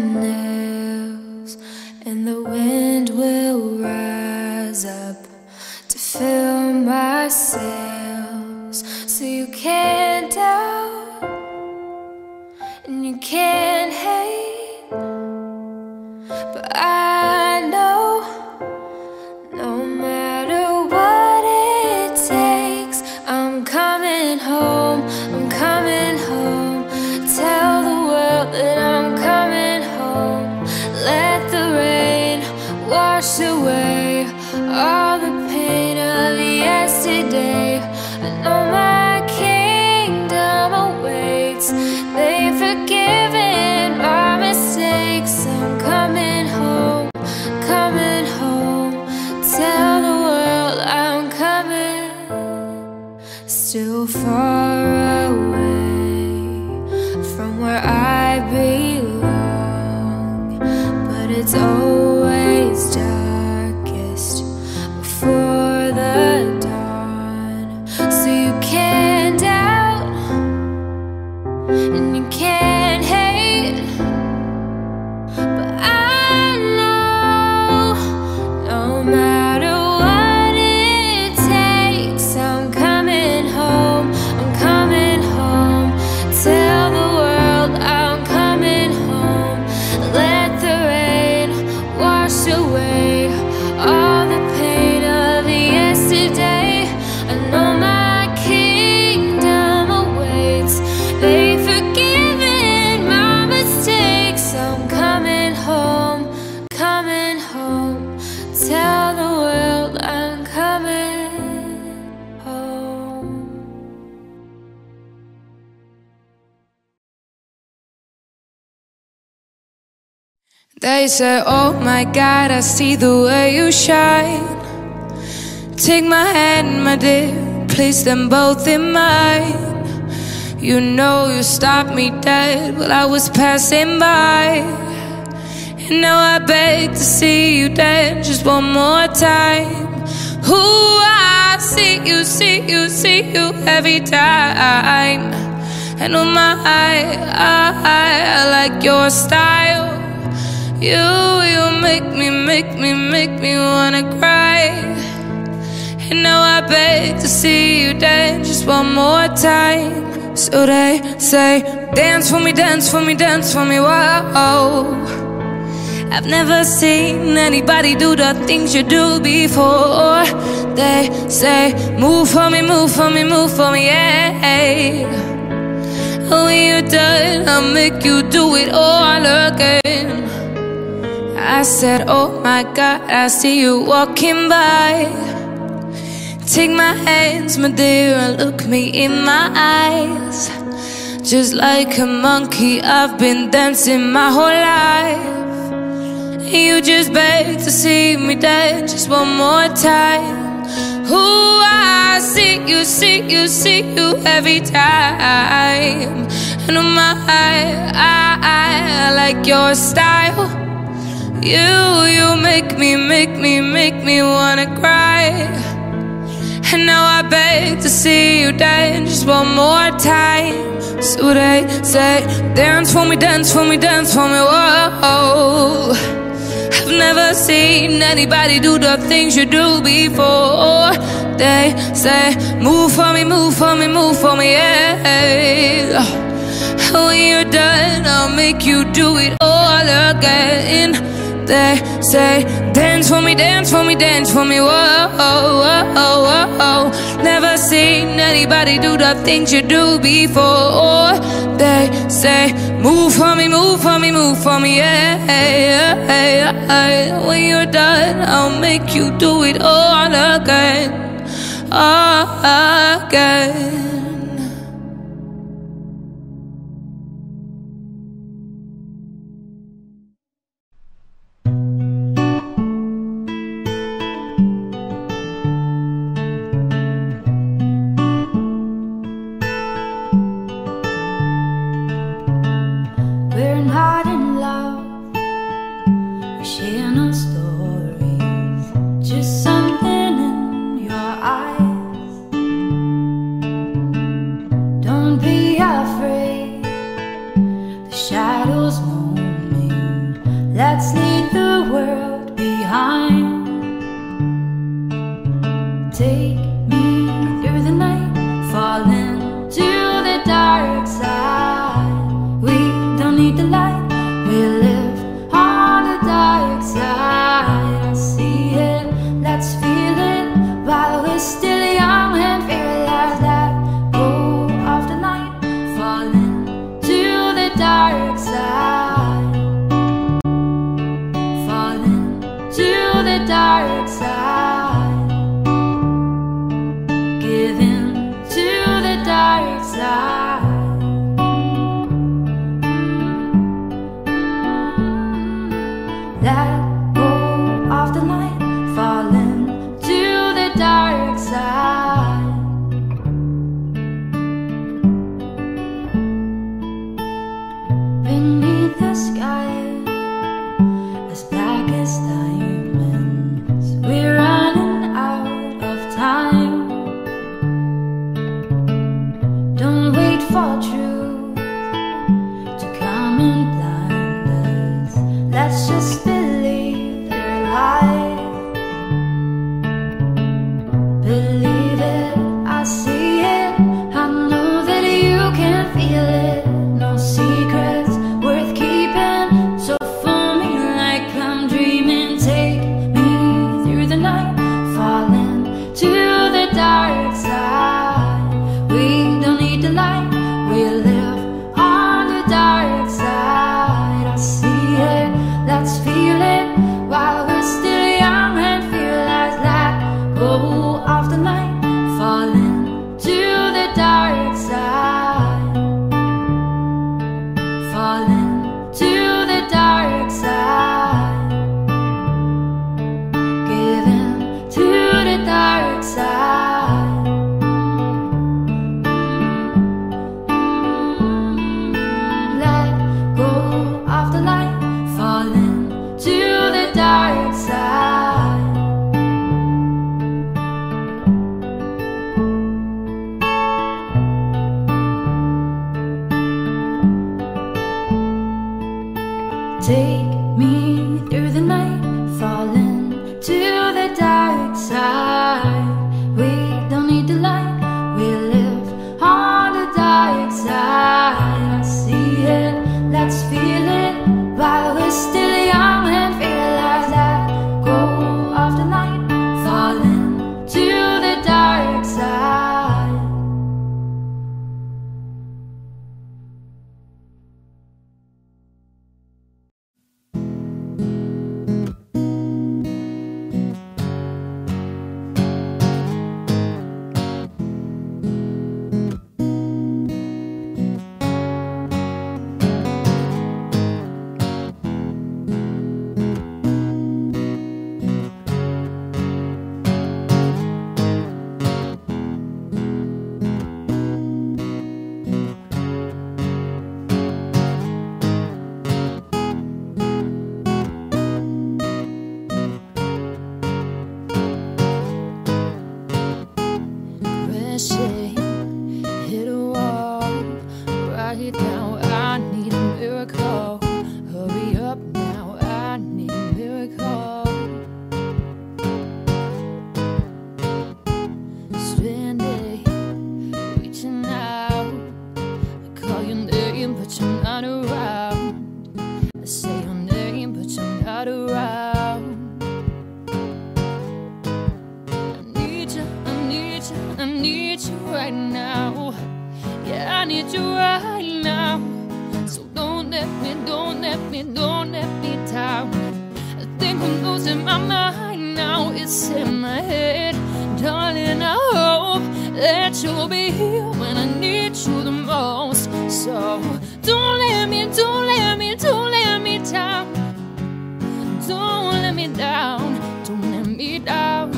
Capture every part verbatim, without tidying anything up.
nails, and the wind will rise up to fill my sails. So you can't doubt and you can't hate, but I know no matter what it takes, I'm coming home, I'm coming home. Tell the world that I'm coming home. Let the rain wash away all the pain of yesterday. I know my kingdom awaits. They've forgiven my mistakes. I'm coming home, coming home. Tell the world I'm coming. Still far away from where I belong, but it's always darkest before the dawn. So you can't doubt and you can't hate, but I know no matter what it takes, I'm coming home, I'm coming home. Tell the world I'm coming home. Let the rain wash away all the pain of yesterday. I know my kingdom awaits. They've forgiven my mistakes. I'm coming home, coming home. Tell the world I'm coming home. They say, oh my God, I see the way you shine. Take my hand, my dear, place them both in mine. You know you stopped me dead while I was passing by, and now I beg to see you dance just one more time. Ooh, I see you, see you, see you every time. And oh my, I, I, I like your style. You, you make me, make me, make me wanna cry. And now I beg to see you dance just one more time. So they say, dance for me, dance for me, dance for me, whoa. I've never seen anybody do the things you do before. They say, move for me, move for me, move for me, yeah. When you're done, I'll make you do it all again. I said, oh my God, I see you walking by. Take my hands, my dear, and look me in my eyes. Just like a monkey, I've been dancing my whole life. You just beg to see me dance just one more time. Ooh, I see you, see you, see you every time. And oh my, I, I, I like your style. You, you make me, make me, make me wanna cry. And now I beg to see you dance just one more time. So they say, dance for me, dance for me, dance for me, whoa. I've never seen anybody do the things you do before. They say, move for me, move for me, move for me, yeah. When you're done, I'll make you do it all again. They say, dance for me, dance for me, dance for me, whoa, whoa, whoa, whoa. Never seen anybody do the things you do before. They say, move for me, move for me, move for me, yeah. When you're done, I'll make you do it all again, all again. We're not in love, we share no stories, just something in your eyes. Take me through the night, falling to the dark side. We don't need the light, we live on the dark side. I see it, let's feel it while we're still young and fearless. Let go of the night, falling to the dark side, falling to the dark side, giving to the dark side. Let go of the night, falling to the dark side. Beneath the sky, as black as diamonds, we're running out of time. Don't wait for truth to come and blind us. Let's just believe their lies. Believe it, I see it, I know that you can feel it. No secrets worth keeping, so fool me like I'm dreaming. Take me through the night, falling to the dark side. We don't need the light, we live on the dark side. I see it, let's feel it while we're still young and fearless. Let go of the night, falling to the dark side, falling to the dark side, giving to the dark side. Let go of the light, falling to the dark side. Take me through the night, falling to the dark side. We don't need the light, we live on the dark side. I see it, let's feel it while we're still young and fearless. Let go of the night, falling to the dark side. Crashing, hit a wall. Right now, I need a miracle. Hurry up now, I need a miracle. Stranded, reaching out. I call your name, but you're not around. I say your name, but you're not around. I need you, I need you, I need you right now. Yeah, I need you right now. So don't let me, don't let me, don't let me down. I think I'm losing my mind now. It's in my head, darling. I hope that you'll be here when I need you the most. So don't let me, don't let me, don't let me down. Don't let me down, don't let me down.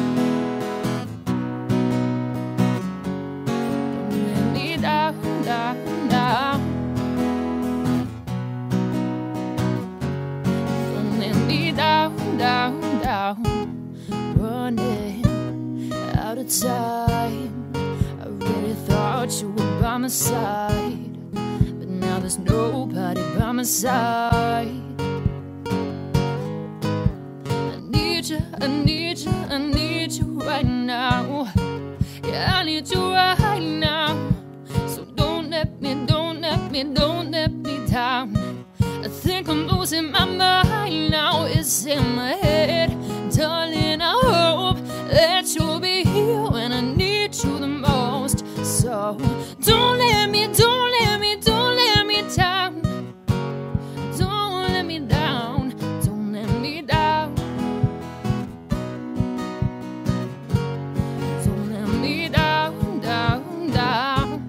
Don't let me down, down, down. Don't let me down, down, down. Running out of time. I really thought you were by my side, but now there's nobody by my side. I need need you, I need you, I need you right now. Yeah, I need you right now. So don't let me, don't let me, don't let me down. I think I'm losing my mind now. It's in my head, darling. I hope that you'll be here when I need you the most. So don't let me, don't let me, don't let me down. Don't let me down, don't let me down. Don't let me down, down, down.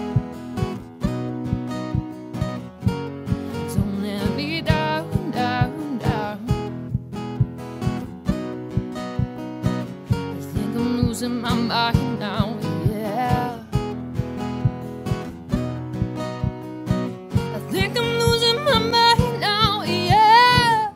Don't let me down, down, down. I think I'm losing my mind now, yeah. I think I'm losing my mind now, yeah.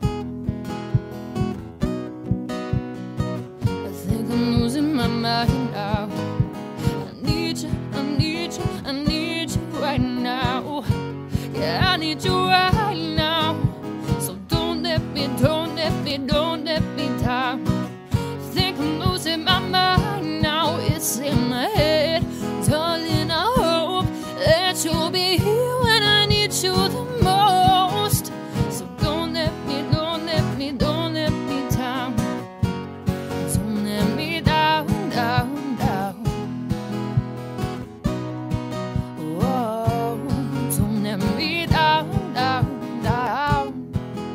I think I'm losing my mind now. I need you, I need you, I need you right now. Yeah, I need you right now. So don't let me, don't let me, don't let me down. I think I'm losing my mind now. It's in my head, darling. I hope that you'll be here when I need you the most. So don't let me, don't let me, don't let me down. Don't let me down, down, down. Whoa, don't let me down, down, down.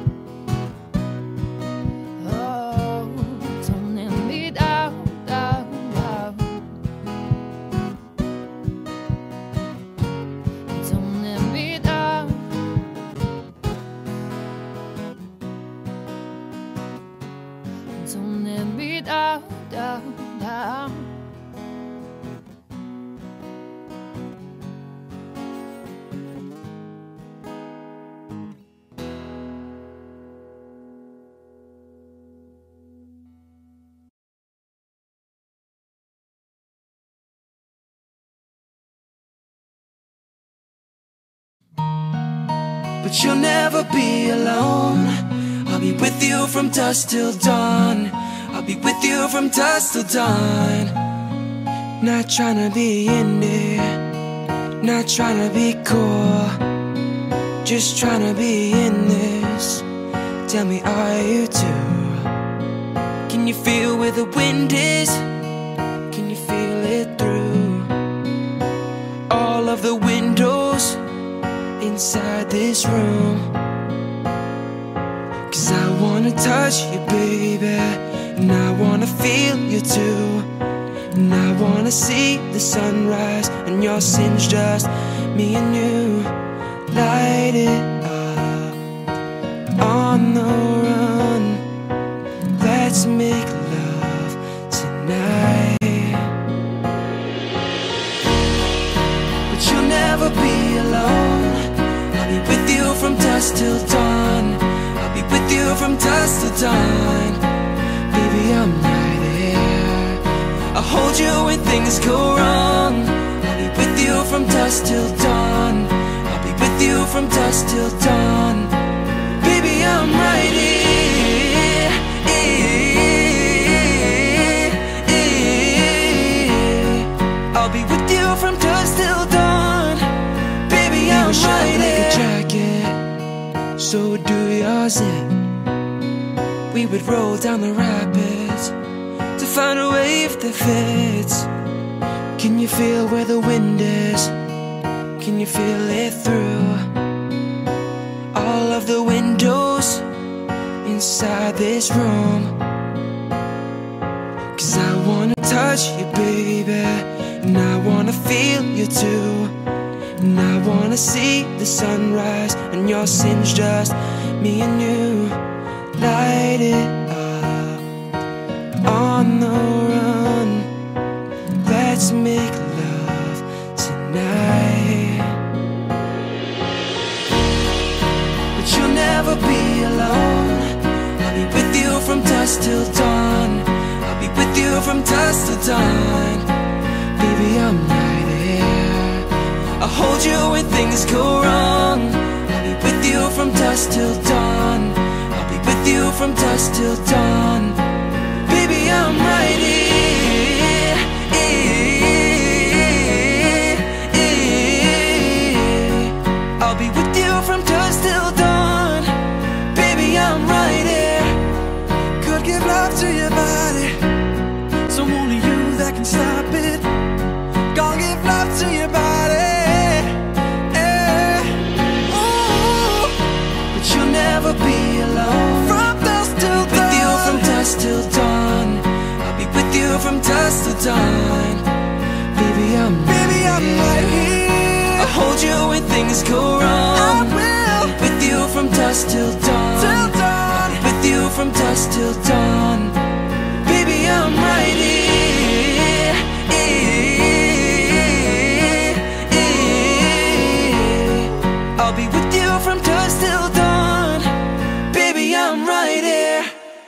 Oh, don't let me down, down, down. Don't let me down. Don't let me down, down, down. But you'll never be alone. I'll be with you from dusk till dawn. I'll be with you from dusk till dawn. Not tryna be in there, not tryna be cool, just tryna be in this. Tell me, are you too? Can you feel where the wind is? Can you feel it through all of the windows inside this room? Cause I wanna touch you, baby, and I wanna feel you too. And I wanna see the sunrise and your sins, just me and you. Light it up on the run. Let's make love tonight. But you'll never be alone. I'll be with you from dusk till dawn. I'll be with you from dusk till dawn. Baby, I'm right here. I'll hold you when things go wrong. I'll be with you from dusk till dawn. I'll be with you from dusk till dawn. Baby, I'm right here. I'll be with you from dusk till dawn. Baby, I'm right here. Like a jacket, so do yours in. We would roll down the rapids to find a wave that fits. Can you feel where the wind is? Can you feel it through all of the windows inside this room? Cause I wanna touch you, baby, and I wanna feel you too. And I wanna see the sunrise and your sins, just me and you. Light it up on the run. Let's make love tonight. But you'll never be alone. I'll be with you from dusk till dawn. I'll be with you from dusk till dawn. Baby, I'm right here. I'll hold you when things go wrong. I'll be with you from dusk till dawn. I'll be with you from dusk till dawn. give love to your body, so only you that can stop it. Gonna give love to your body, yeah. Ooh, but you'll never be alone. From dusk till dawn, with you from dusk till dawn. I'll be with you from dusk till dawn. Baby, I'm baby, I'm right here. I'll hold you when things go wrong. I will be with you from dusk till dawn. Till dawn, with you from dusk till dawn. Baby, I'm right here. I'll be with you from dusk till dawn. Baby, I'm right here.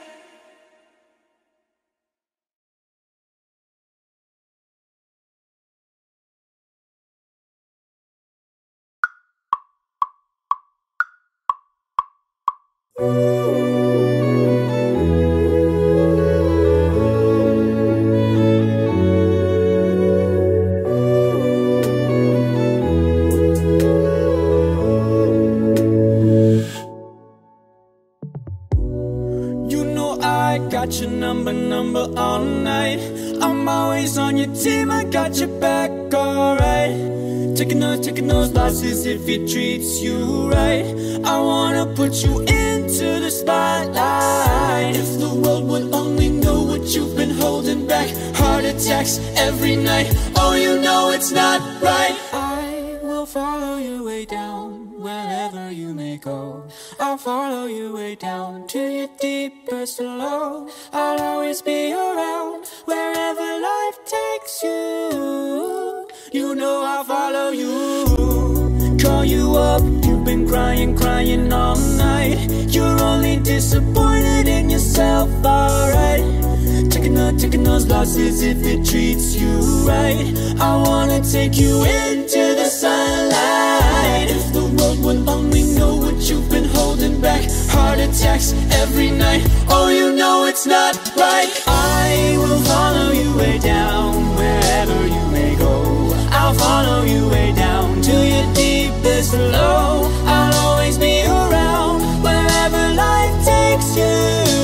Got your number, number all night. I'm always on your team, I got your back, alright. Taking those, taking those losses if it treats you right. I wanna put you into the spotlight. If the world would only know what you've been holding back. Heart attacks every night, oh you know it's not right. I will follow your way down, wherever you may go. I'll follow you way down to your deepest low. I'll always be around, wherever life takes you. You know I'll follow you. Call you up, you've been crying, crying all night. You're only disappointed in yourself, alright. Taking the, taking those losses if it treats you right. I wanna take you into the sunlight. If the world would only know what you've been holding back. Heart attacks every night, oh you know it's not right. I will follow you way down, wherever you may go. I'll follow you way down to your deepest low. I'll always be around, wherever life takes you.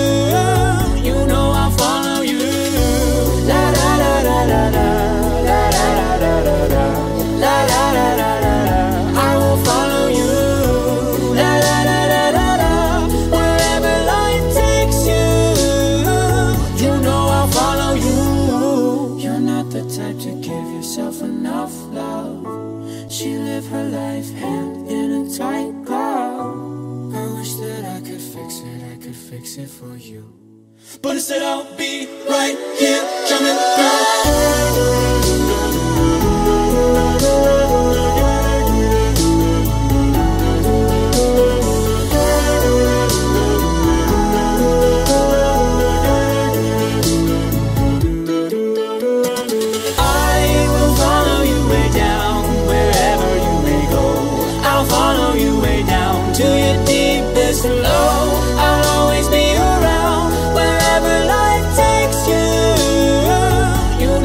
You know I'll follow you. La la la la la la, la la la la la la, la la la la la la. I will follow you. La la la la la la, wherever life takes you. You know I'll follow you. You're not the type to give yourself enough love. She lived her life hand in a tight glove. I wish that I could fix it, I could fix it for you. But instead I'll be right here, coming through. To your deepest low, I'll always be around, wherever life takes you. You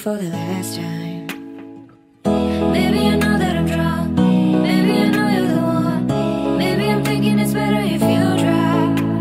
for the last time. Maybe I know that I'm drunk, maybe I know you're the one. Maybe I'm thinking it's better if you try.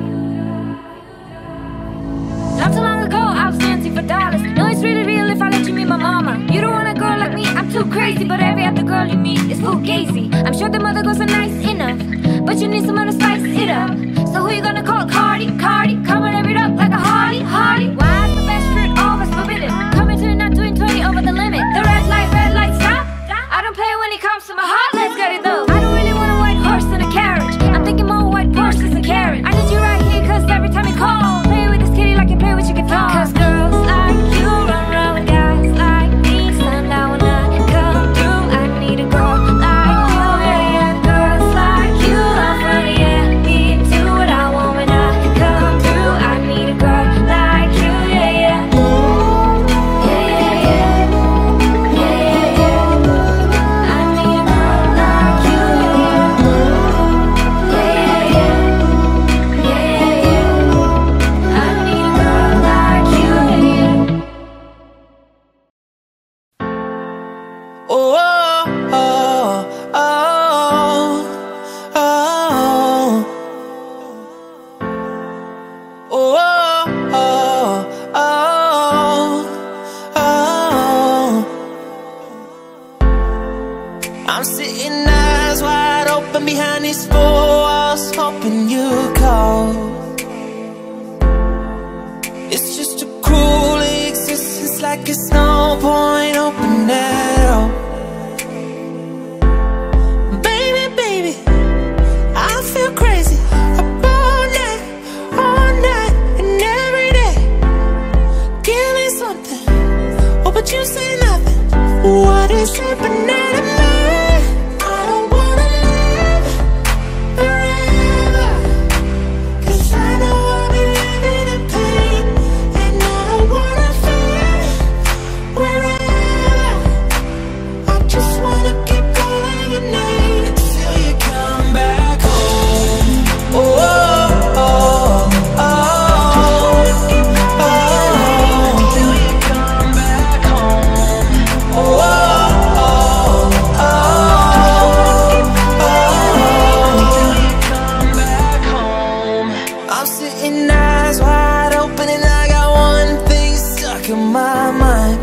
Not too long ago I was dancing for dollars. No, it's really real if I let you meet my mama. You don't want a girl like me, I'm too crazy. But every other girl you meet is fugazi. I'm sure the mother goes are nice enough, but you need someone to spice it up. So who you gonna call? Cardi, Cardi, come and rev it up like a Harley, Harley. Why is the best fruit always forbidden? Coming to not doing twenty over the limit. The red light, red light, stop. I don't play when it comes to my heart, let's get it though. I don't really want a white horse and a carriage. I'm thinking more white horses and carrots. I need you right here, cause every time you call, play with this kitty like you play with your guitar. Cause girls like you run around with guys like me. Sundown when I come through, I need a girl like you, yeah, yeah. Girls like you, I'm from yeah. Me do what I want when I come through. I need a girl like you, yeah, yeah. Yeah, yeah, yeah. Yeah, yeah, yeah. I need a girl like you, yeah, yeah. Yeah, yeah, yeah. Yeah, yeah, yeah. I need a girl like you, yeah. Oh, oh, oh, oh, oh, oh, oh, oh. I'm sitting eyes wide open behind these four walls, hoping you call. It's just a cruel existence, like it's no point open at all. Baby, baby, I feel crazy up all night, all night and every day. Give me something, oh, but you say nothing. What is happening to me? I don't wanna live forever, cause I know I'll be living in pain. And I don't wanna feel wherever. I just wanna keep calling your name till you come back home. Oh, oh, oh, oh, oh, till you come back home. Oh, oh, oh, oh, till you come back home. I'm sitting eyes wide open and I got one thing stuck in my mind.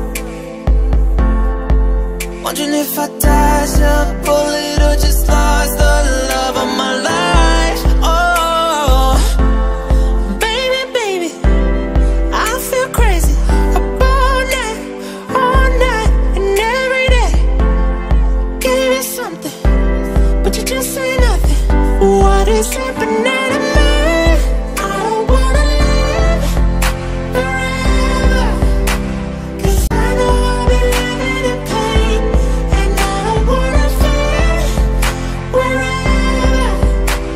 Wondering if I dodged a bullet or just lost the love of my life. Oh, baby, baby, I feel crazy up all night, all night and every day. Give me something, but you just say nothing. What is happening to me? I don't wanna live forever, cause I know I'll be living in pain. And I don't wanna feel wherever.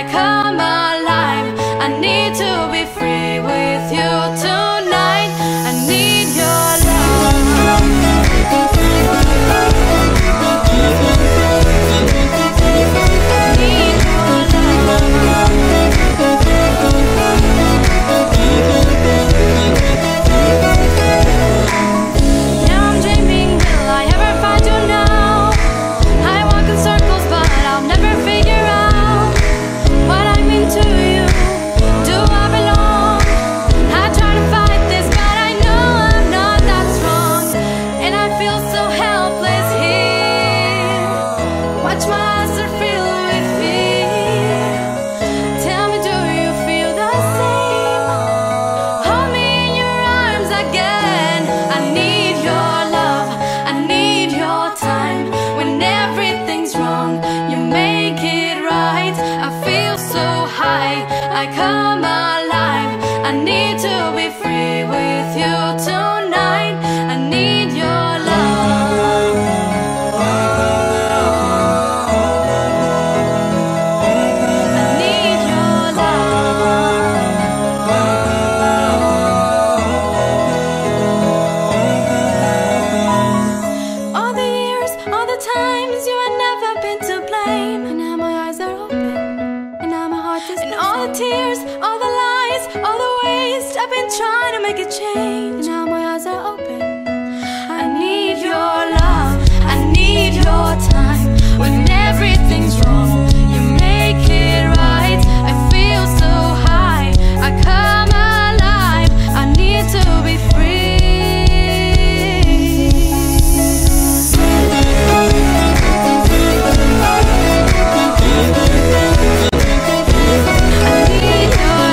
I come alive. I need to be free with you tonight. I need your love. Need your love. Now I'm dreaming, will I ever find you now? I walk in circles, but I'll never figure out what I mean to you. Do I belong? I try to fight this, but I know I'm not that strong, and I feel so helpless here. Watch my eyes are filled with fear. Tell me, do you feel the same? Hold me in your arms again. I need your love. I need your time. When everything's wrong, you make it right. I feel so high. I come alive. I need to be free with you tonight. I need your love. I need your love. All the years, all the times you had never been to blame, and now my eyes are open, and now my heart is. And all the tears, all the lies, all the waste I've been trying to make a change, and now my eyes are open. I need your love. I need your time. When everything's wrong, you make it right. I feel so high. I come alive. I need to be free. I need your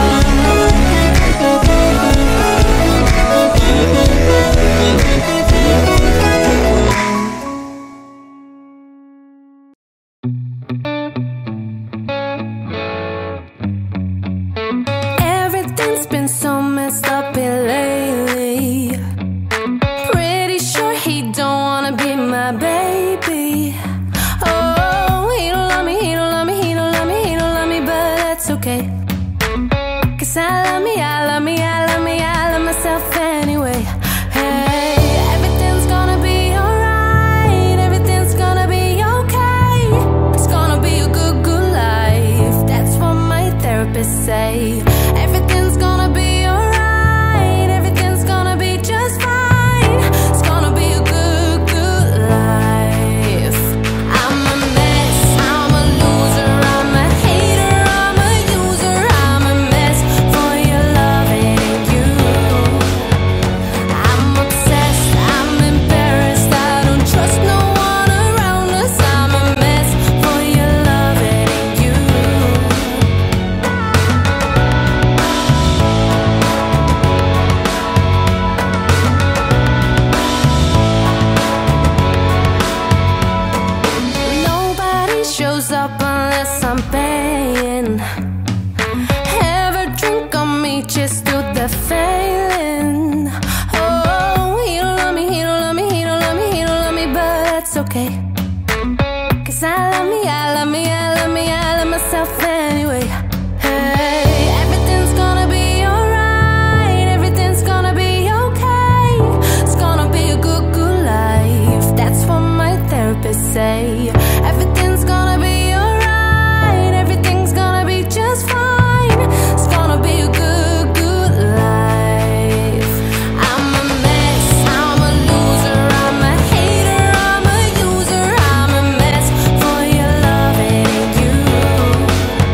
Everything's been so messed up here lately. Pretty sure he don't wanna be my baby. Oh, he don't love me, he don't love me, he don't love me, he don't love me, but that's okay. Cause I love me, I love me, I love me, I love myself anyway. Hey, everything's gonna be alright, everything's gonna be okay. It's gonna be a good, good life. That's what my therapist say. Everything's gonna be alright, everything's gonna be just fine. It's gonna be a good, good life. I'm a mess, I'm a loser, I'm a hater, I'm a user, I'm a mess for your love, it ain't you. I'm obsessed, I'm embarrassed, I don't trust no one around us. I'm a mess for your love, it ain't you. Nobody shows up unless I'm paying. Ever drink on me, just do the failing. Oh, he don't love me, he don't love me, he don't love me, he don't love me, but that's okay. Cause I love me, I love me, I love me, I love myself anyway. Hey, everything's gonna be alright, everything's gonna be okay. It's gonna be a good, good life. That's what my therapist say. Everything's gonna be alright, everything's gonna be just fine. It's gonna be a good, good life. I'm a mess, I'm a loser, I'm a hater, I'm a user, I'm a mess for your love, it ain't you.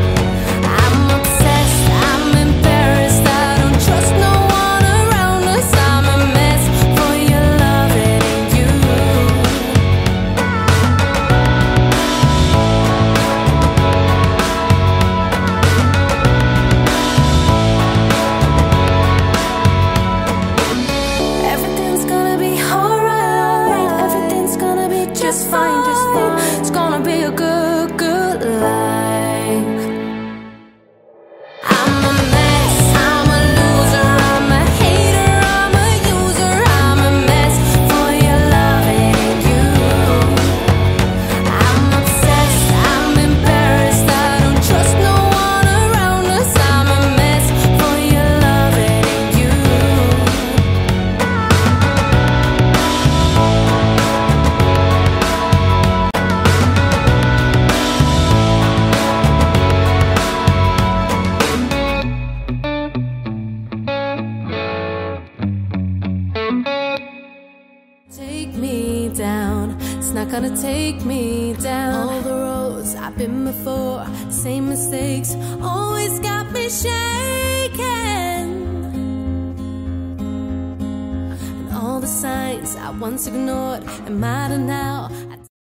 take me down. All the roads I've been before, same mistakes always got me shaking. And all the signs I once ignored am matter now.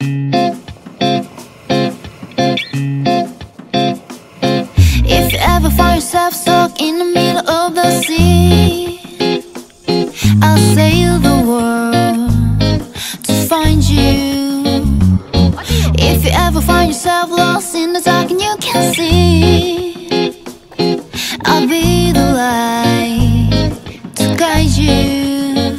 If you ever find yourself stuck in the middle of the sea, I'll sail the world to find you. If you ever find yourself lost in the dark and you can't see, I'll be the light to guide you.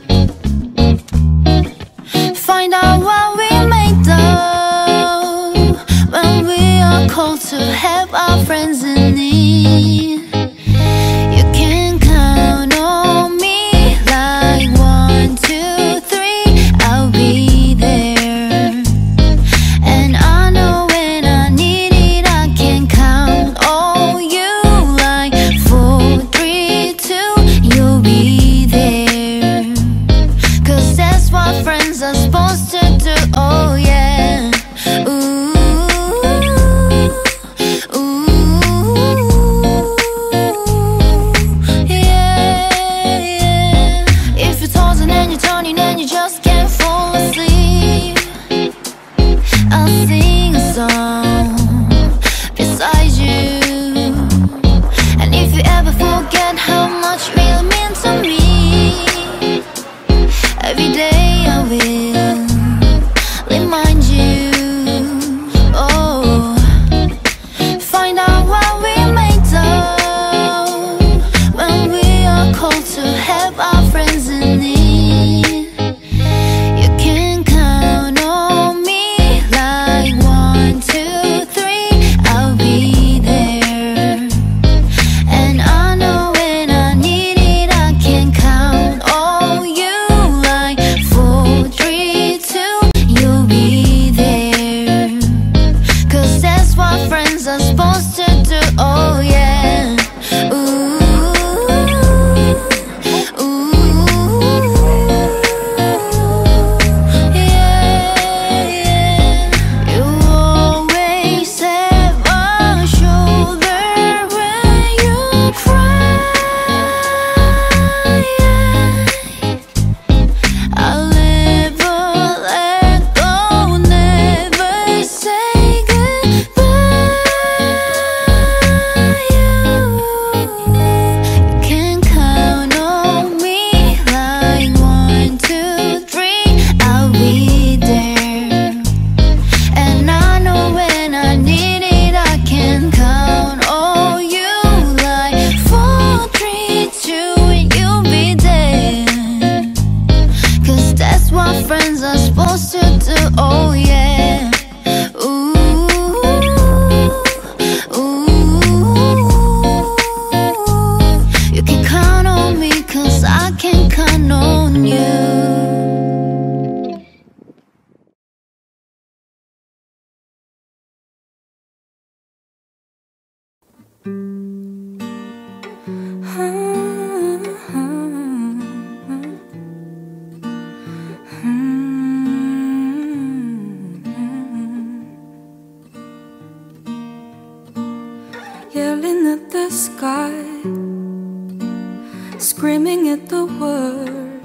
Find out what we made of when we are called to help our friends in need. You can count on me like one, two, three, I'll be there. And I know when I need it, I can count on you like four, three, two, you'll be there. Cause that's what friends are supposed to do, oh yeah. Ooh. Yelling at the sky, screaming at the world.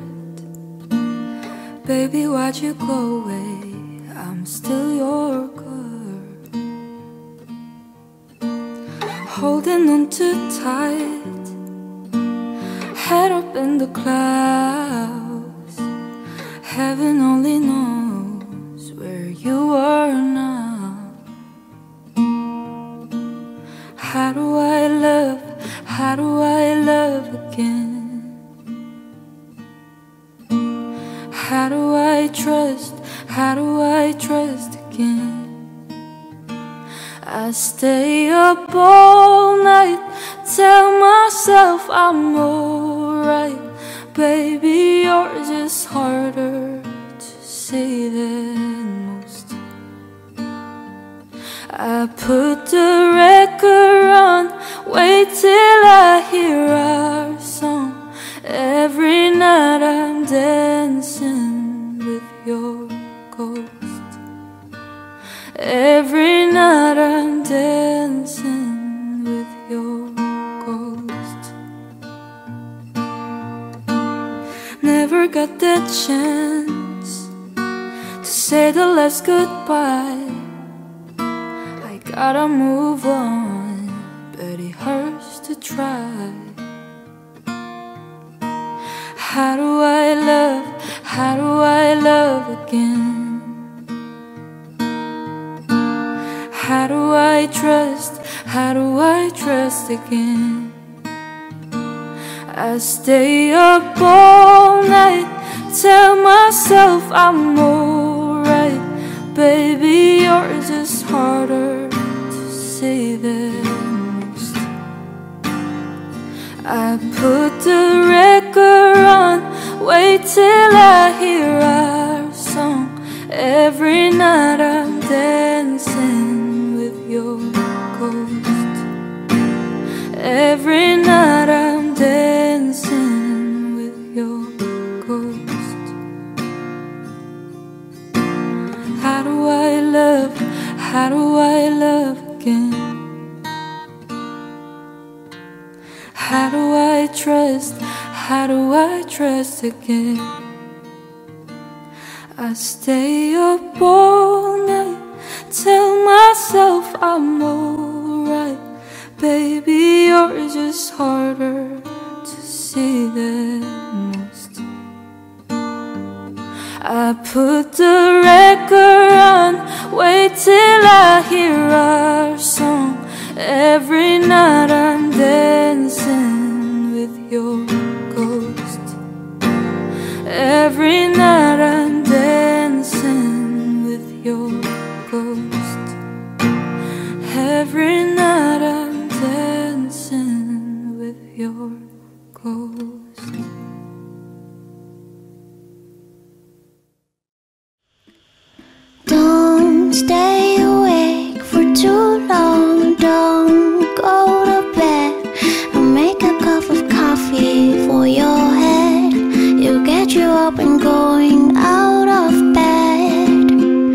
Baby, why'd you go away? I'm still your girl. Holding on too tight, head up in the clouds. Heaven only knows where you are now. How do I love, how do I love again? How do I trust, how do I trust again? I stay up all night, tell myself I'm alright. Baby, you're just harder to say than most. I put the record on, wait till I hear our song. Every night I'm dancing with your ghost. got the chance to say the last goodbye. I gotta move on, but it hurts to try. How do I love, how do I love again? How do I trust, how do I trust again? I stay up all night, tell myself I'm alright. Baby, yours is harder to say than most. I put the record on, wait till I hear our song. Every night I'm dancing with your ghost. Every night I'm dancing with your ghost. How do I love, how do I love again? How do I trust, how do I trust again? I stay up all night, tell myself I'm alright. Baby, you're just harder to see than most. I put the record on, wait till I hear our song. Every night I'm dancing with your ghost. Every night I'm dancing with your ghost. Every night I'm dancing with your ghost. Don't stay awake for too long. Don't go to bed. I'll make a cup of coffee for your head. It'll get you up and going out of bed.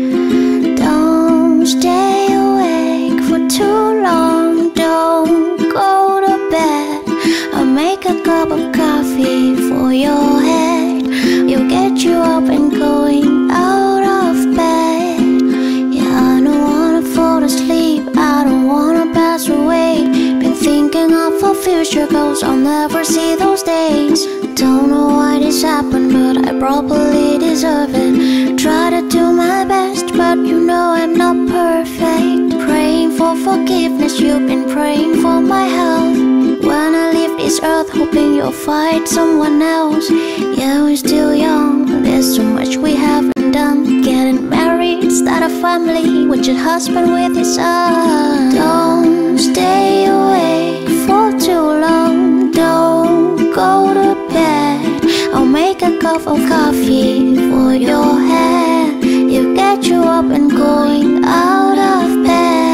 Don't stay awake for too long. Don't go to bed. I'll make a cup of coffee for your head. It'll get you up and going out of bed. Yeah, I don't wanna fall asleep, I don't wanna pass away. Been thinking of our future goals, I'll never see those days. Don't know why this happened, but I probably deserve it. Try to do my best, but you know I'm not perfect. Praying for forgiveness, you've been praying for my health. When I leave this earth, hoping you'll find someone else. Yeah, we're still young, there's so much we haven't done. Getting married, start a family with your husband, with his son. Don't stay awake for too long. Don't go to bed. I'll make a cup of coffee for your head. It'll get you up and going out of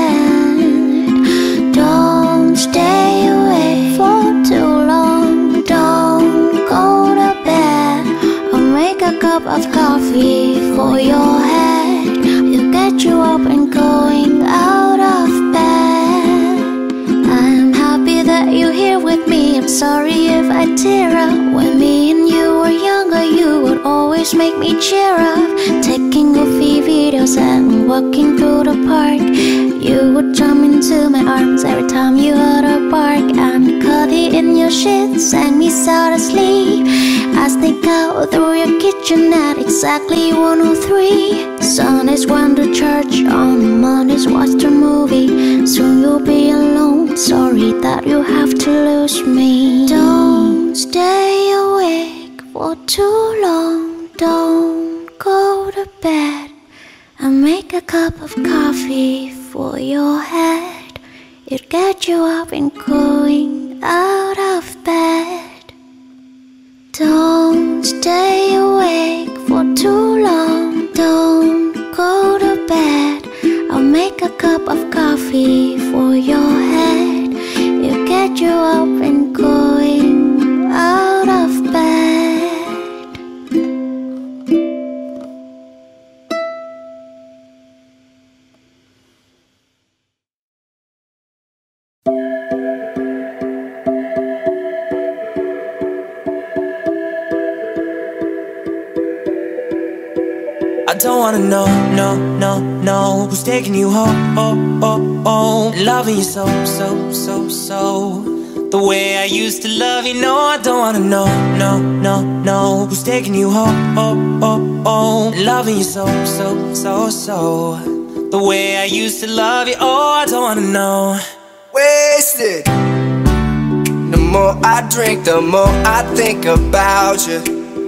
bed. Don't stay awake for too long. Don't go to bed. I'll make a cup of coffee for your head. It'll get you up and going out of bed. I'm happy that you're here with me. I'm sorry if I tear up. When me and you were younger, you would always make me cheer up. Taking goofy videos and walking through the park. You would jump into my arms every time you heard a bark. And cuddly in your shit, sang me sound asleep. I sneak out through your kitchen at exactly one oh three. Sundays went to church, on Mondays watched a movie. Soon you'll be alone, sorry that you have to lose me. Don't stay awake for too long. Don't go to bed. I'll make a cup of coffee for your head. It'll get you up and going out of bed. Don't stay awake for too long. Don't go to bed. I'll make a cup of coffee for your head. It'll get you up and going out of bed. don't wanna know, no, no, no who's taking you home, oh, oh, oh loving you so, so, so, so the way I used to love you. No, I don't wanna know, no, no, no who's taking you home, oh, oh, oh loving you so, so, so, so the way I used to love you. Oh, I don't wanna know. Wasted. The more I drink, the more I think about you.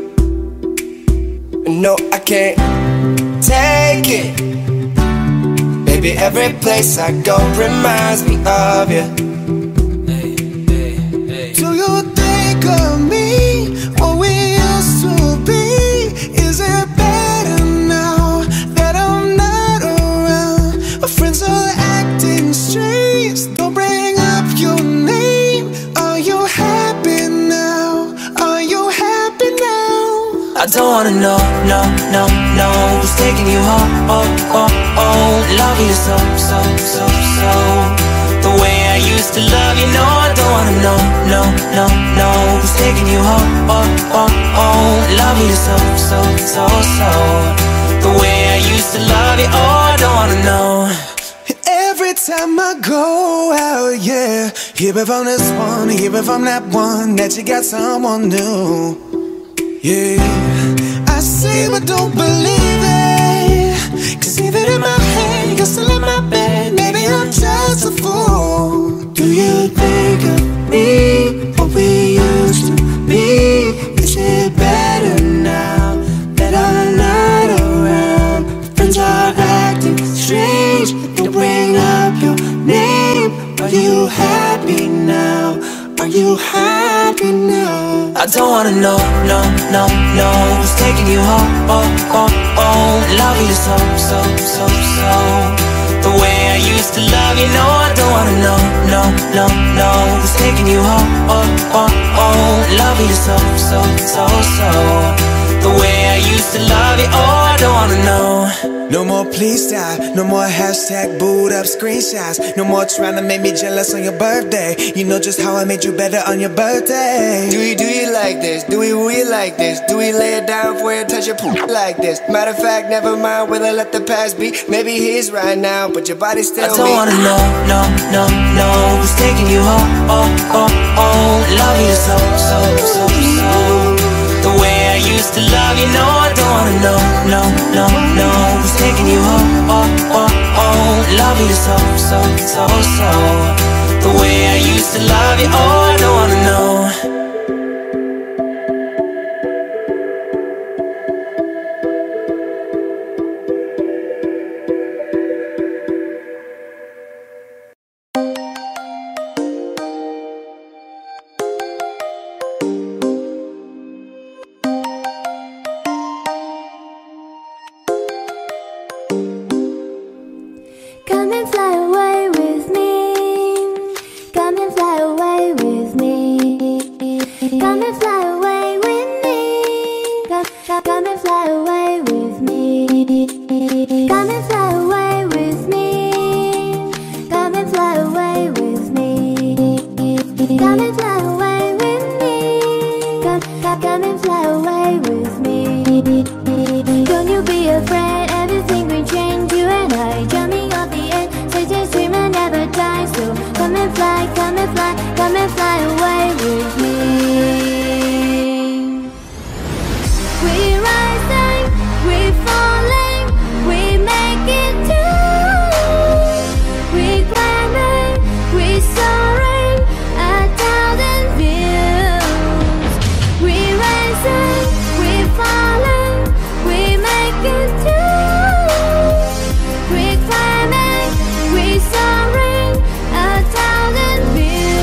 No, I can't take it. Baby, every place I go reminds me of you. Hey, hey, hey. Do you think of me, what we used to be? Is it better now that I'm not around? My friends are acting strange, don't bring up your name. Are you happy now? Are you happy now? I don't wanna know, no, no, no who's taking you home, oh, oh, oh loving you so, so, so, so the way I used to love you. No, I don't wanna know, no, no, no who's taking you home, oh, oh, oh loving you so, so, so, so the way I used to love you. Oh, I don't wanna know. Every time I go out, yeah, hear it from this one, hear it from that one, that you got someone new. Yeah, I say but don't believe it, cause even in my head, you're still in my bed. Maybe I'm just a fool. Do you think of me, what we used to be? Is it better now that I'm not around? Friends are acting strange, don't bring up your name. Are you happy now? Are you happy now? I don't wanna know, no, no, no who's taking you home, oh, oh, oh loving you so, so, so, so the way I used to love you. No, I don't wanna know, no, no, no who's taking you home, oh, oh, oh loving you so, so, so, so the way I used to love you. Oh, I don't wanna know. No more please stop, no more hashtag booed up screenshots. No more trying to make me jealous on your birthday. You know just how I made you better on your birthday. Do we do you like this? Do we we like this? Do we lay it down for you, touch your poop like this? Matter of fact, never mind whether I let the past be. Maybe he's right now, but your body's still me. I don't me. wanna know, no, no, no who's taking you home, oh, oh, oh loving you so, so, so, so the way I used to love you. No, I don't wanna know, no, no, no who's taking you home, oh, oh, oh loving you so, so, so, so the way I used to love you. Oh, I don't wanna know. Come and fly away with me. Come and fly away with me. Come and fly away with me. Come, come, come and fly away with me. Come and fly away with me. Come and fly away with me. Come and fly away with me. Come, come, come and fly away with me. Don't you be afraid, everything will change. You and I jumping off the edge, such a dream and never die. So come and fly, come and fly, come and fly away with me. We're rising, we're falling, we make it too. We're climbing, we're soaring, a thousand views. We're rising, we're falling, we make it too. We're climbing, we're soaring, a thousand views.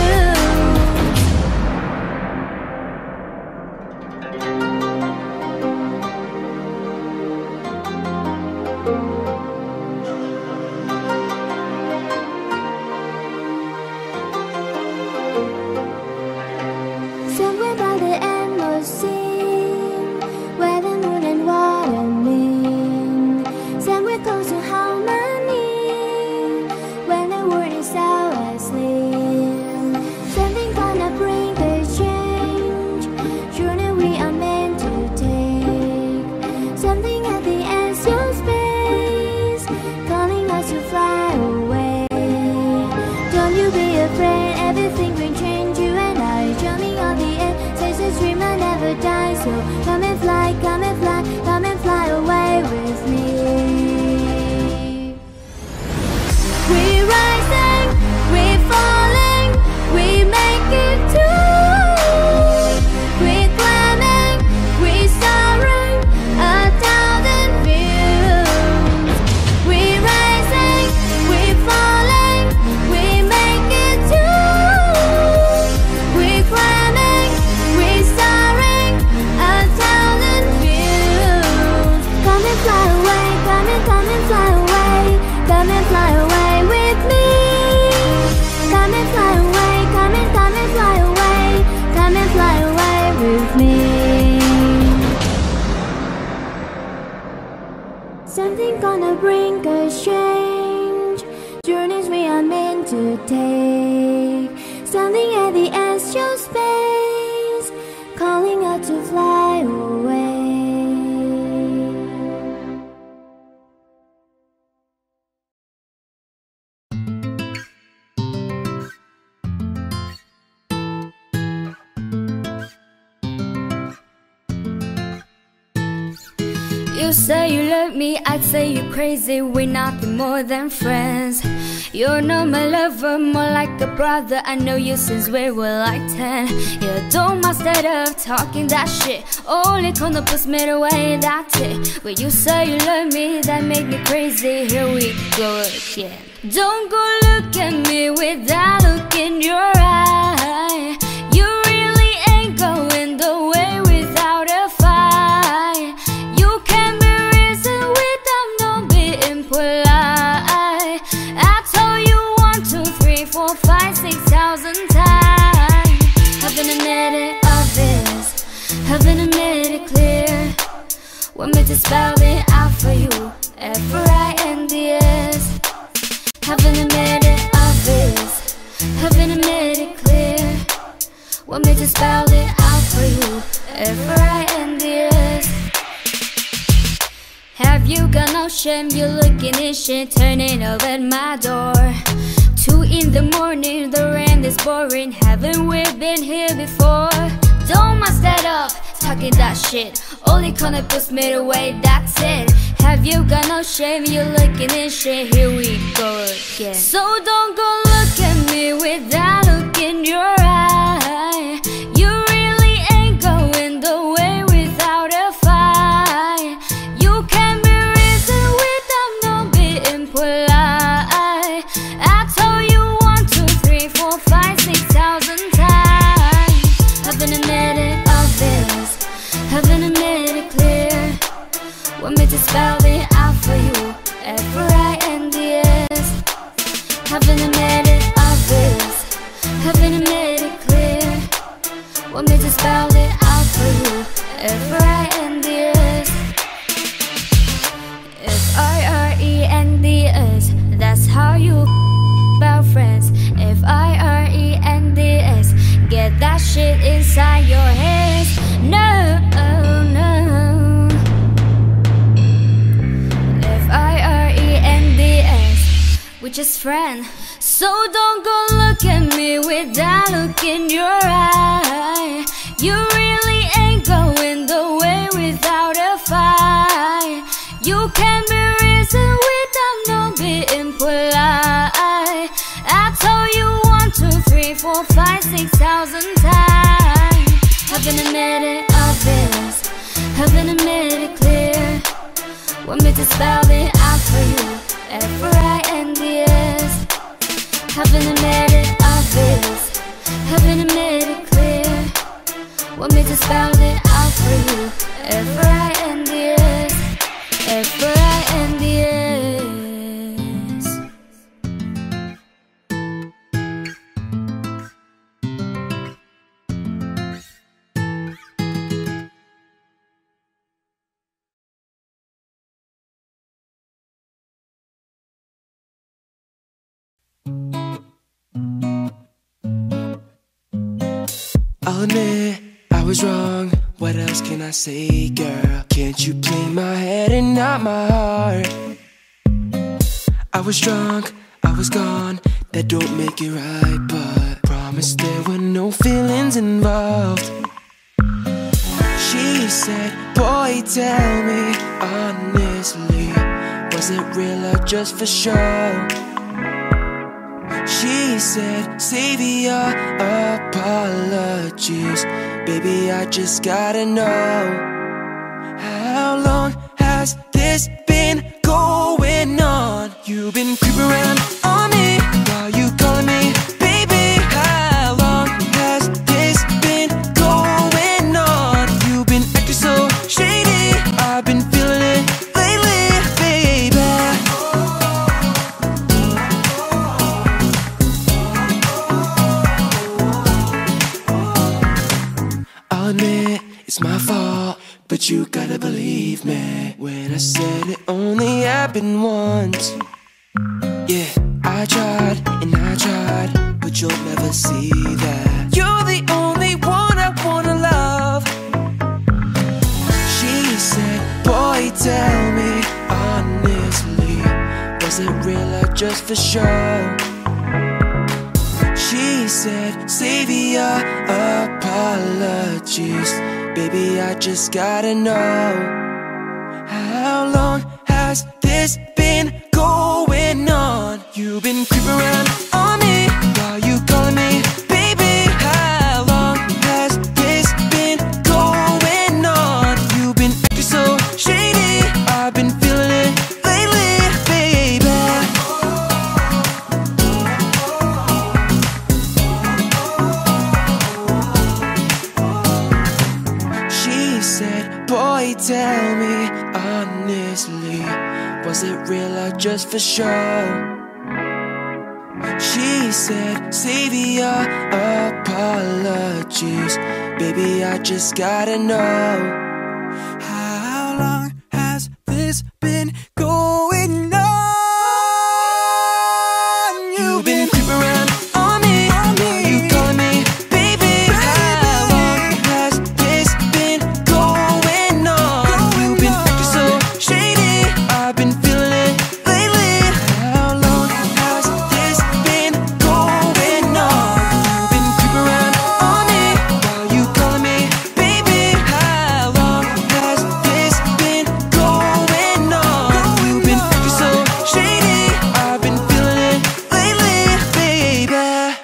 Somewhere by the endless sea, where the moon and water meet. Somewhere close to harmony, when the world is all asleep. Something gonna bring the change, journey we are meant to take. Something at the end, so afraid everything will change. You and I jumping on the edge, says this dream will never die. So come and fly, come and fly, come and fly away with me. We're rising, we're falling, we make it too. We're climbing, we're soaring, a thousand views. We're rising, we're falling, we make it too. We're climbing, we're soaring, a thousand views. Come and fly away, come and come and fly away, come and fly away with me. Come and fly away, come and come and fly away, come and fly away with me. Something gonna bring us change, journeys we are meant to take. Something at the edge of space, calling out to fly away. You say you love me, I'd say you're crazy. We're nothing more than friends. You're not my lover, more like a brother. I know you since we were like ten. You don't must instead of talking that shit, only gonna push me away, that's it. When you say you love me, that make me crazy. Here we go again. Don't go look at me with that look in your eye. You really ain't going the way without a fight. You can be reasoned without not being polite. I told you one, two, three, four, five, six thousand times. Haven't admitted it obvious, haven't admitted it clear. Want me to spell it out for you, F R I N D S. Haven't admitted it obvious, haven't admitted it clear. Want me to spell it out for you, F R I N D S. Have you got no shame? You looking at shit, turning up at my door. Two in the morning, the rain is boring. Haven't we been here before? Don't mess that up, talking that shit, only gonna push me away, that's it. Have you got no shame? You looking at shit, here we go again. So don't go look at me with that look in your eye. You really ain't going the way without a fight. You can be reasoned without not being polite. I told you one, two, three, four, five, six thousand times. Haven't admitted it obvious, haven't admitted it clear. Want me to spell it out for you, F R I N D S. Haven't admitted it obvious, haven't admitted it clear. Want me to spell it out for you, F R I N D S. F I R E N D S, that's how you about friends. F I R E N D S, get that shit inside your head. No, no. F I R E N D S, we're just friends. So don't go look at me with that look in your eye. You really ain't going the way without a fight. You can be reasoned without not being polite. I told you one, two, three, four, five, six thousand times. Haven't admitted it obvious, haven't admitted it clear. Want me to spell it out for you, F R I N D S. Haven't admitted it obvious, haven't admitted it clear. Want me to spell it out for you, F R I N D S. F R I N D S. I'll admit I was wrong. What else can I say, girl? Can't you play my head and not my heart? I was drunk, I was gone, that don't make it right, but promise there were no feelings involved. She said, boy, tell me honestly, was it real or just for show? She said, save your apologies, baby, I just gotta know, how long has this been going on? You've been creeping around on me while you calling me baby. How long has this been going on? You've been acting so shady, I've been feeling it lately, baby. I'll admit it's my fault, but you gotta believe me when I said it only happened once. Yeah, I tried and I tried, but you'll never see that. You're the only one I wanna love. She said, boy, tell me honestly, was it real or just for show? She said, save your apologies, baby, I just gotta know, how long has this been going on? You've been creeping around on me while you calling me baby. How long has this been going on? You've been acting so shady, I've been feeling it lately, baby. She said, boy, tell me honestly, was it real or just for show? She said, save your apologies, baby, I just gotta know, how long has this been going on? You've been creeping around on me while you calling me baby. How long has this been going on? You've been acting so shady, I've been feeling it lately. How long has this been going on? You've been creeping around on me while you calling me baby. How long has this been going on? You've been acting so shady, I've been feeling it lately, baby.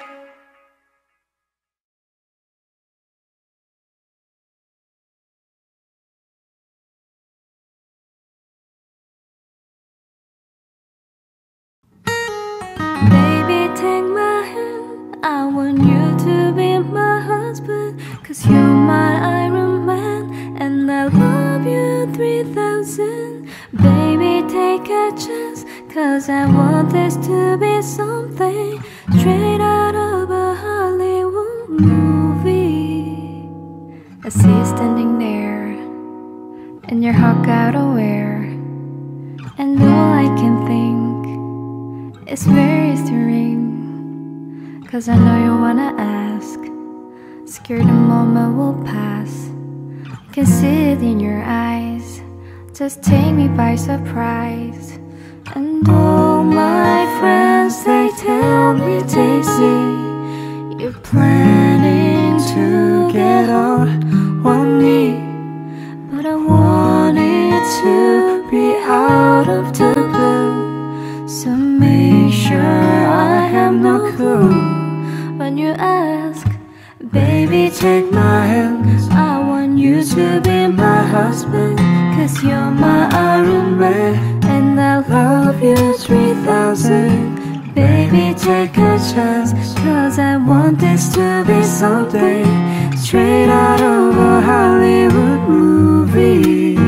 Baby, take my hand, I want you to be my husband, 'cause you're my Iron Man, and I love you three thousand. Baby, take a chance, 'cause I want this to be something straight out of a Hollywood movie. I see you standing there, in your hot outerwear, and all I can think it's very stirring, 'cause I know you wanna ask, scared the moment will pass. I can see it in your eyes, just take me by surprise. And all my friends, they tell me, Daisy, you're planning to get on one knee, but I want it to be out of the blue. So make sure I have no clue when you ask. Baby, take my hand, I want you to be my husband, 'cause you're my Iron Man, and I love you three thousand. Baby, take a chance, 'cause I want this to be something straight out of a Hollywood movie.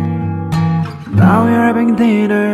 Now we're having dinner,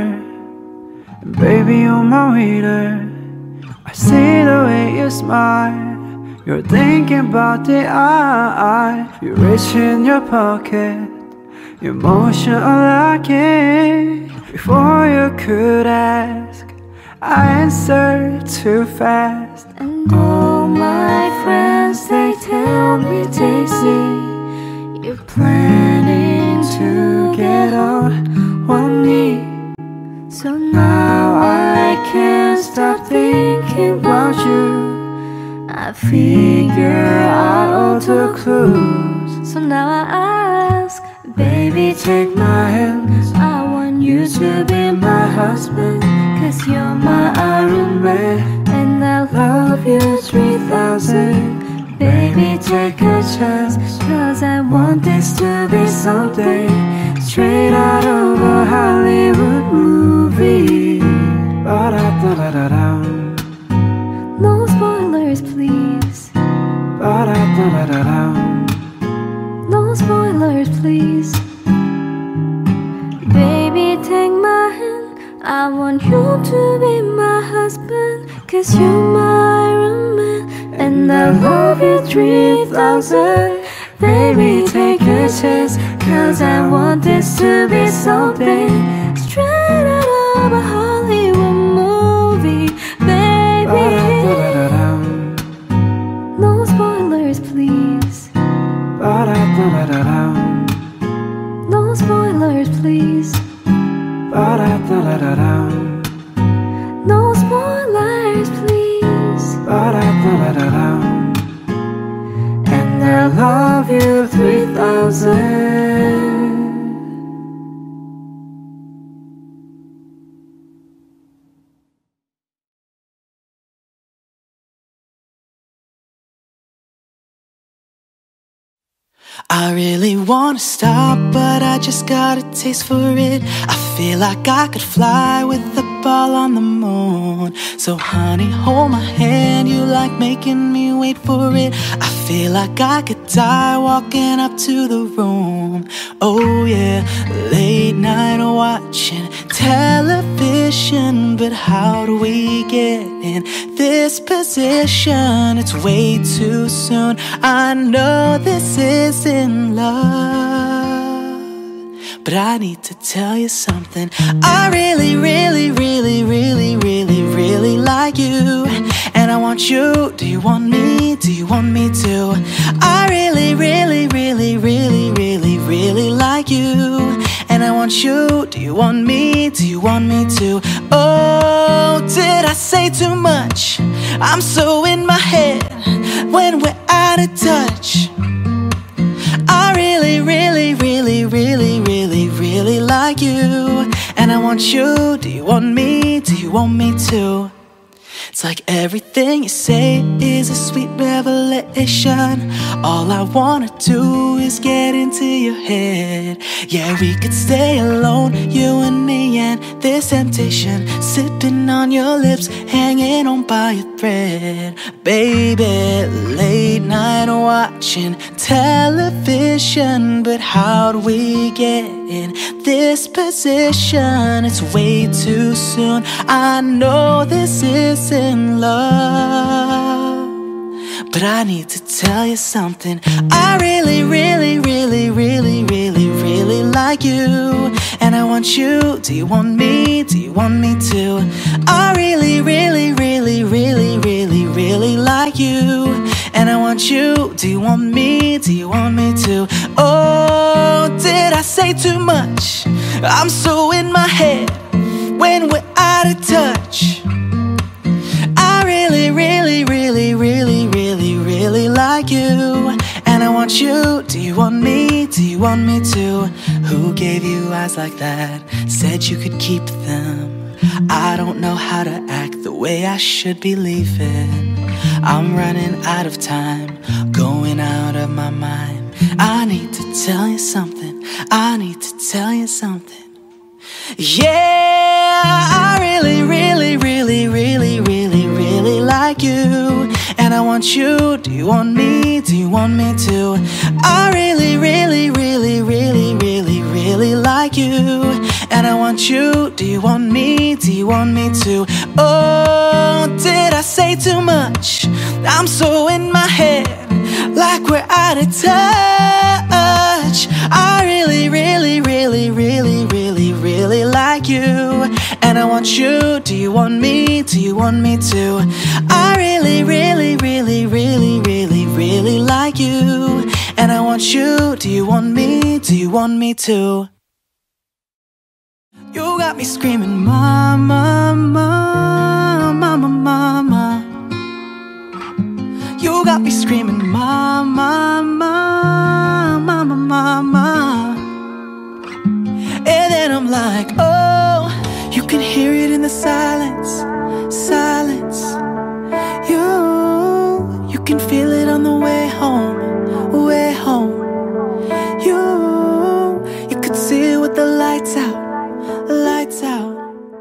baby, you're my winner. I see the way you smile, you're thinking about the eye. You reach in your pocket, your motion unlocking. Before you could ask, I answered too fast. And all my friends, they tell me, Daisy, you're planning to get on one knee. So now I can can't stop thinking about you. I figure out all the clues. So now I ask, baby, take my hand. I want you to be my husband, cause you're my Iron Man, and I love you three thousand. Baby, take a chance, cause I want this to be something straight out of a Hollywood movie. Ba-da-da-da-da-dum. No spoilers, please. Ba-da-da-da-da-dum. No spoilers, please. Baby, take my hand. I want you to be my husband, cause you're my Iron Man, and I love you three thousand. Baby, take a chance, cause I want this to be something straight out of a Hollywood movie. Baby, no spoilers, please. No spoilers, please. No spoilers, please. And I love you three thousand. I really wanna stop, but I just got a taste for it. I feel like I could fly with the ball on the moon. So honey, hold my hand, you like making me wait for it. I feel like I could die walking up to the room. Oh yeah, late night watching television, but how do we get in this position? It's way too soon. I know this isn't love, but I need to tell you something. I really, really, really, really, really, really like you, and I want you. Do you want me? Do you want me to? I really, really, really, really, really, really like you, and I want you. Do you want me? Do you want me to? Oh, did I say too much? I'm so in my head when we're out of touch. I really, really, really, really, really, really like you, and I want you. Do you want me? Do you want me to? It's like everything you say is a sweet revelation. All I wanna do is get into your head. Yeah, we could stay alone, you and me and this temptation, sipping on your lips, hanging on by a thread. Baby, late night watching television, but how do we get in this position? It's way too soon. I know this isn't love, but I need to tell you something. I really, really, really, really, really, really like you, and I want you. Do you want me? Do you want me to? I really, really, really, really, really, really like you, and I want you. Do you want me? Do you want me to? Oh, did I say too much? I'm so in my head when we're out of touch. I really, really, really, really, really, really like you, and I want you. Do you want me? Do you want me to? Who gave you eyes like that? Said you could keep them. I don't know how to act the way I should be leaving. I'm running out of time, going out of my mind. I need to tell you something. I need to tell you something. Yeah, I really, really, really, really, really, really like you, and I want you. Do you want me? Do you want me to? I really, really, really, really, really, really like you, and I want you. Do you want me? Do you want me to? Oh, did I say too much? I'm so in my head like we're out of touch. I really, really, really, really, really, really like you, and I want you. Do you want me? Do you want me to? I really, really, really, really, really, really like you, and I want you. Do you want me? Do you want me to? You got me screaming, mama, mama. You got me screaming, mama, mama, mama, mama. And then I'm like, oh, you can hear it in the silence, silence. You, you can feel it on the way home, way home. You, you could see it with the lights out, lights out.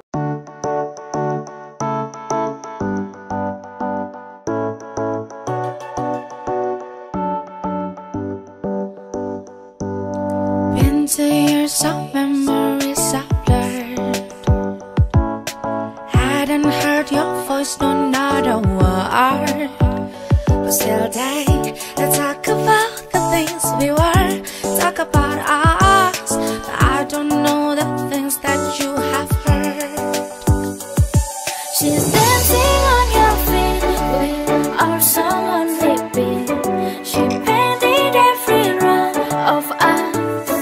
Into years of memories I blurred. Hadn't heard your voice, no, not a word. But still day to talk about the things we were. Talk about us, but I don't know the things that you have heard. She's dancing on your feet with our song on repeat. She painted every run of us.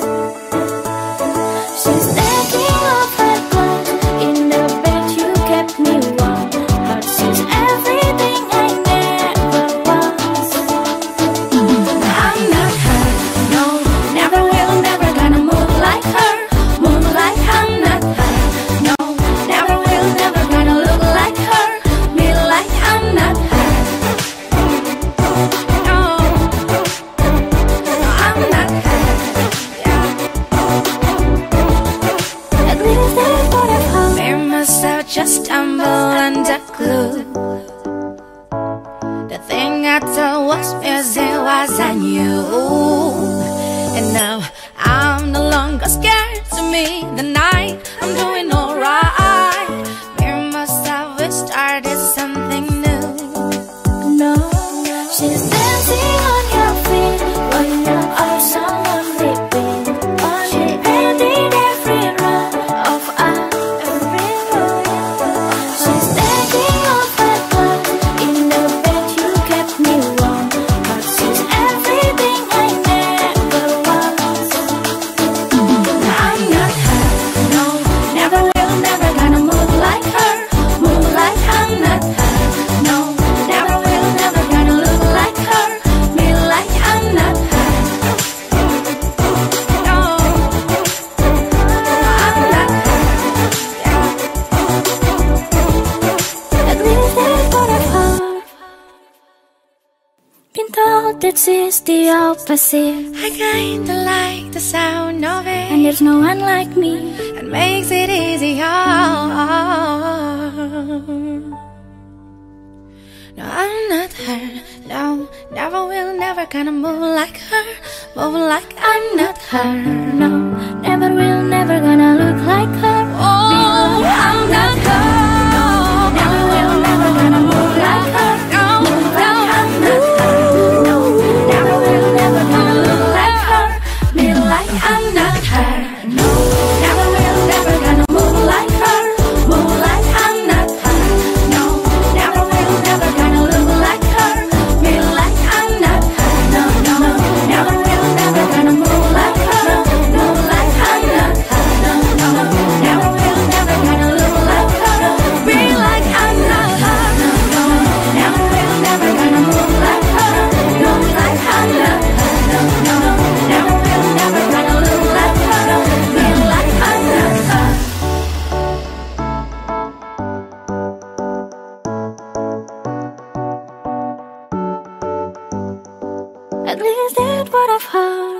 Just stumble under glue. The thing I thought was missing was I knew. And now I'm no longer scared to meet the night. I'm doing alright. We must have started something new. No, she's dancing on your feet when you are someone repeat. She painted every run of us. This is the opposite. I kinda like the sound of it, and there's no one like me. It makes it easier. No, I'm not her. No, never will, never gonna move like her. Move like I'm not her. No, never will, never gonna look like her. Oh, I'm not her. No, never will, never gonna move like her. No, no, I'm not her. I'm not her. No, never will, never gonna move like her. Move like I'm not her. No, never will, never gonna look like her. Be like I'm not her. No, no, never will, never gonna move like her. Move like I'm not her. No, no, never will, never gonna look like her. Be like I'm not her. No, no, never will, never gonna move like her. Move like I'm not her. No, no, never will, never gonna look like her. Be like I'm not her. At least that's what I've heard.